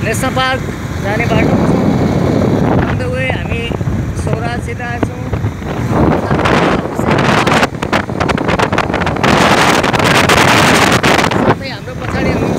National park जाने बाटोमा छौँ। अन द वे हामी सौराहासित आएको छौँ। साथै हाम्रो पछाडि हुनुहुन्छ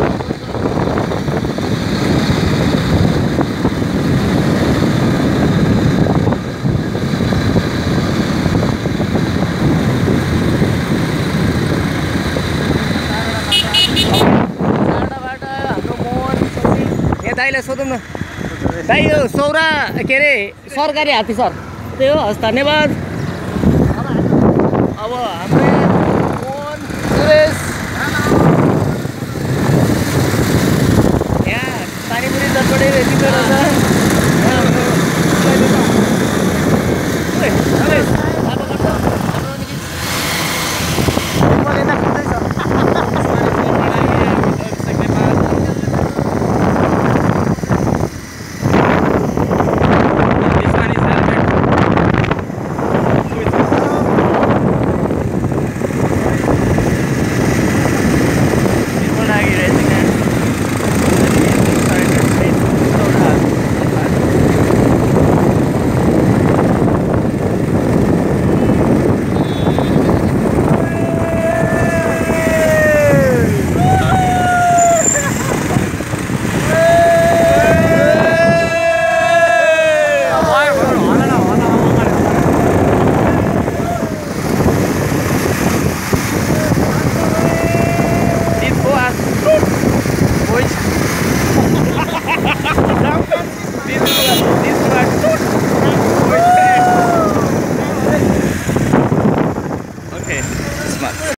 दाइलाई सोधौँ न दाइ, यो सौराहा के अरे सरकारी हात्ती सर त्यही हो? हस्, धन्यवाद। अब हाम्रो मोहन सुरेश यहाँ पानीपुरी चटपटे यतिको रहेछ।